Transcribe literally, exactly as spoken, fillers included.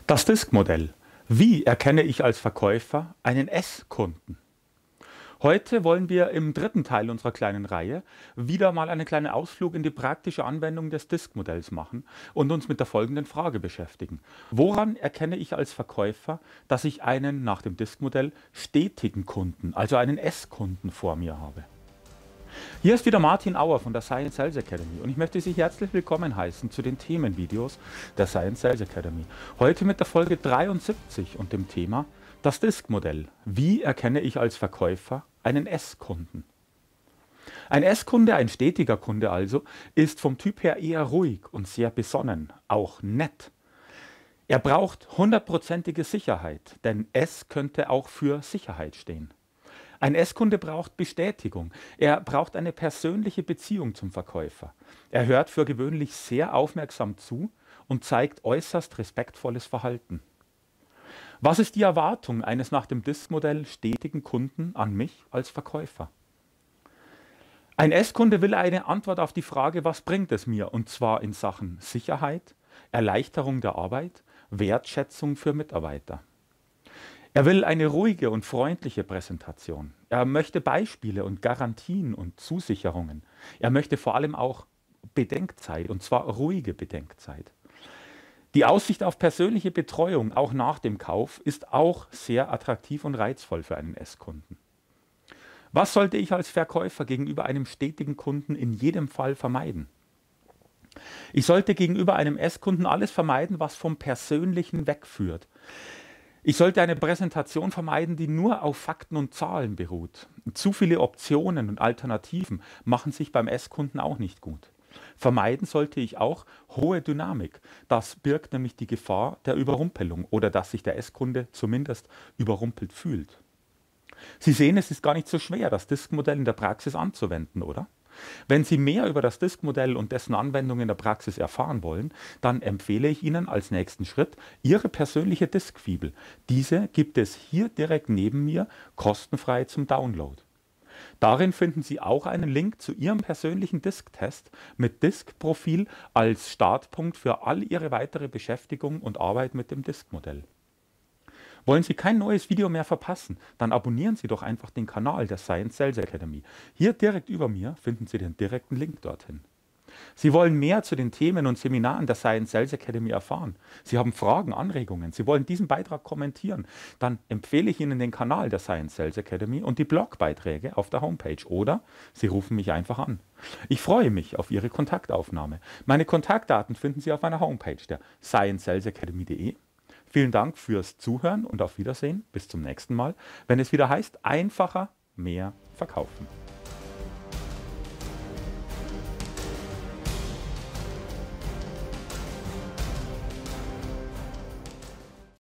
Das Disk-Modell. Wie erkenne ich als Verkäufer einen S-Kunden? Heute wollen wir im dritten Teil unserer kleinen Reihe wieder mal einen kleinen Ausflug in die praktische Anwendung des Disk-Modells machen und uns mit der folgenden Frage beschäftigen. Woran erkenne ich als Verkäufer, dass ich einen nach dem Disk-Modell stetigen Kunden, also einen S-Kunden vor mir habe? Hier ist wieder Martin Auer von der Science Sales Academy und ich möchte Sie herzlich willkommen heißen zu den Themenvideos der Science Sales Academy. Heute mit der Folge dreiundsiebzig und dem Thema das Disk-Modell. Wie erkenne ich als Verkäufer einen S-Kunden? Ein S-Kunde, ein stetiger Kunde also, ist vom Typ her eher ruhig und sehr besonnen, auch nett. Er braucht hundertprozentige Sicherheit, denn S könnte auch für Sicherheit stehen. Ein S-Kunde braucht Bestätigung. Er braucht eine persönliche Beziehung zum Verkäufer. Er hört für gewöhnlich sehr aufmerksam zu und zeigt äußerst respektvolles Verhalten. Was ist die Erwartung eines nach dem Disk-Modell stetigen Kunden an mich als Verkäufer? Ein S-Kunde will eine Antwort auf die Frage, was bringt es mir? Und zwar in Sachen Sicherheit, Erleichterung der Arbeit, Wertschätzung für Mitarbeiter. Er will eine ruhige und freundliche Präsentation. Er möchte Beispiele und Garantien und Zusicherungen. Er möchte vor allem auch Bedenkzeit, und zwar ruhige Bedenkzeit. Die Aussicht auf persönliche Betreuung, auch nach dem Kauf, ist auch sehr attraktiv und reizvoll für einen S-Kunden. Was sollte ich als Verkäufer gegenüber einem stetigen Kunden in jedem Fall vermeiden? Ich sollte gegenüber einem S-Kunden alles vermeiden, was vom Persönlichen wegführt. Ich sollte eine Präsentation vermeiden, die nur auf Fakten und Zahlen beruht. Zu viele Optionen und Alternativen machen sich beim S-Kunden auch nicht gut. Vermeiden sollte ich auch hohe Dynamik. Das birgt nämlich die Gefahr der Überrumpelung oder dass sich der S-Kunde zumindest überrumpelt fühlt. Sie sehen, es ist gar nicht so schwer, das Disk-Modell in der Praxis anzuwenden, oder? Wenn Sie mehr über das Disk-Modell und dessen Anwendung in der Praxis erfahren wollen, dann empfehle ich Ihnen als nächsten Schritt Ihre persönliche Disk-Fibel. Diese gibt es hier direkt neben mir kostenfrei zum Download. Darin finden Sie auch einen Link zu Ihrem persönlichen Disk-Test mit Disk-Profil als Startpunkt für all Ihre weitere Beschäftigung und Arbeit mit dem Disk-Modell. Wollen Sie kein neues Video mehr verpassen, dann abonnieren Sie doch einfach den Kanal der Science Sales Academy. Hier direkt über mir finden Sie den direkten Link dorthin. Sie wollen mehr zu den Themen und Seminaren der Science Sales Academy erfahren. Sie haben Fragen, Anregungen, Sie wollen diesen Beitrag kommentieren, dann empfehle ich Ihnen den Kanal der Science Sales Academy und die Blogbeiträge auf der Homepage oder Sie rufen mich einfach an. Ich freue mich auf Ihre Kontaktaufnahme. Meine Kontaktdaten finden Sie auf meiner Homepage, der science sales academy punkt de. Vielen Dank fürs Zuhören und auf Wiedersehen. Bis zum nächsten Mal, wenn es wieder heißt, einfacher, mehr verkaufen.